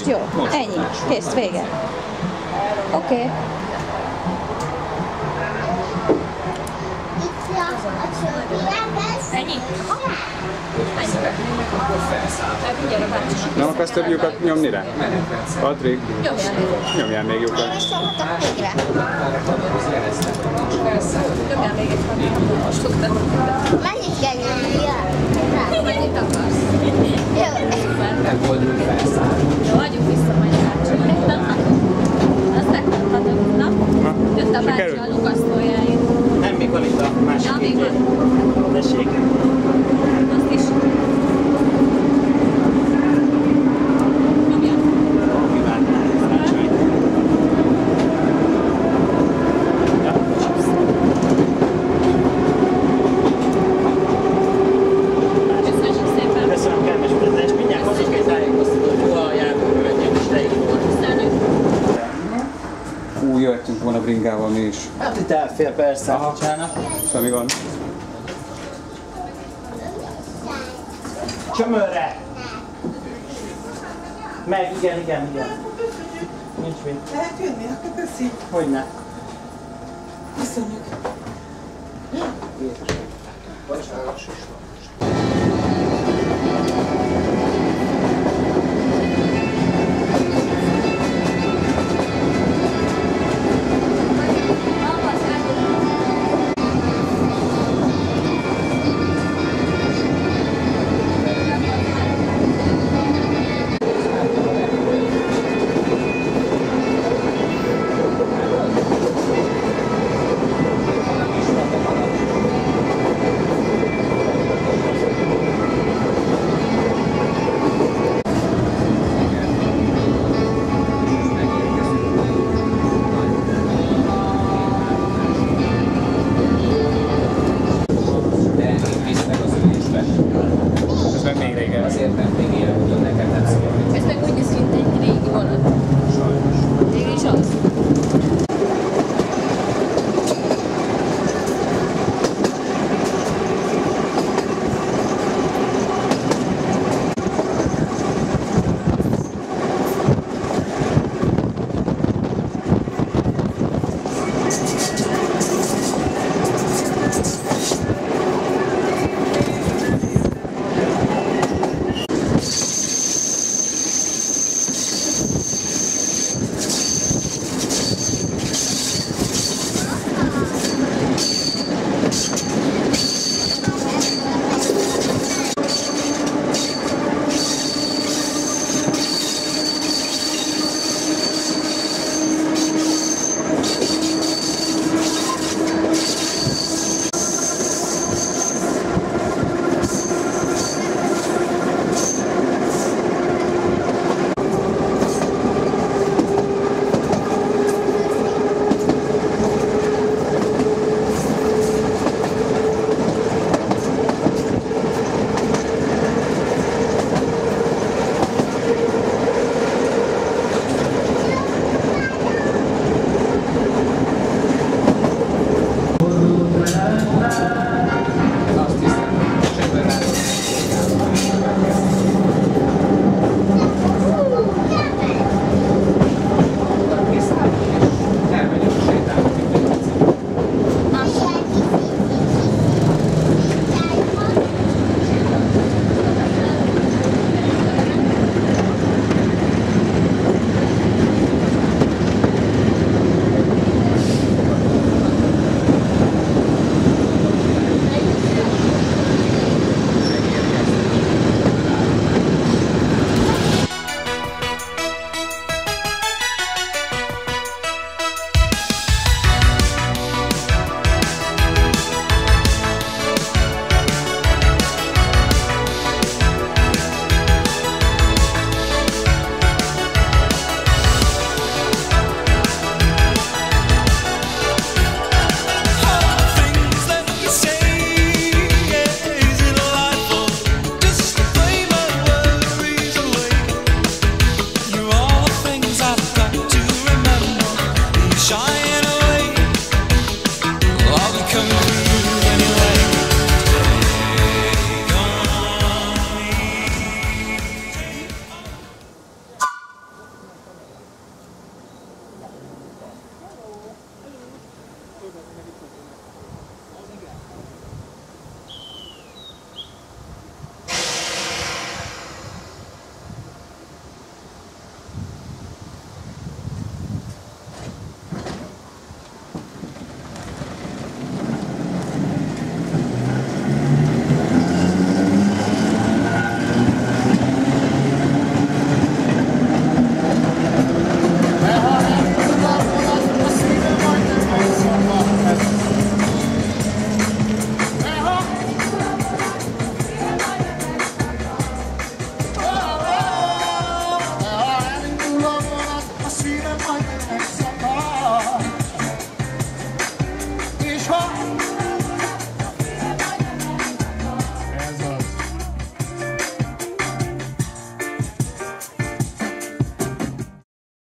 Most jó. Ennyi. Kész, vége. Oké. Ennyi? Nem akarsz több lyukat nyomni rá? Patrik, nyomjál még lyukat. Nyomjál még egy hatot. Mennyit kell nyomnia? Mennyit akarsz? Nem volt úgy felszállni. Jó, adjuk vissza majd bácsinak. Azt megmondhatom, na? Jött a bácsi a lukasztójáért. Nem, még van itt a másik Ja, még van. Tessék. Azt is. Nyomjál. Kiváltnál karácsonyt. Köszönjük szépen. Köszönöm, kellemes utazást. Mindjárt hozok egy tájékoztatót, hova a járművezetjen, és leírom. Hú, jöttünk volna bringával mi is. Hát itt elfér persze, bocsánat. Semmi gond. Csömörre! Meg, igen. Nincs mit. Lehet jönni? Akkor köszi. Hogyne. Köszönjük. Bocsánat.